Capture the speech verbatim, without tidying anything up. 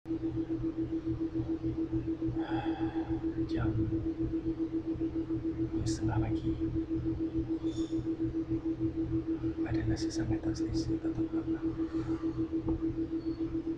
Jam dua setengah pagi. Ada nasi sangai tak selesai tak tahu kenapa.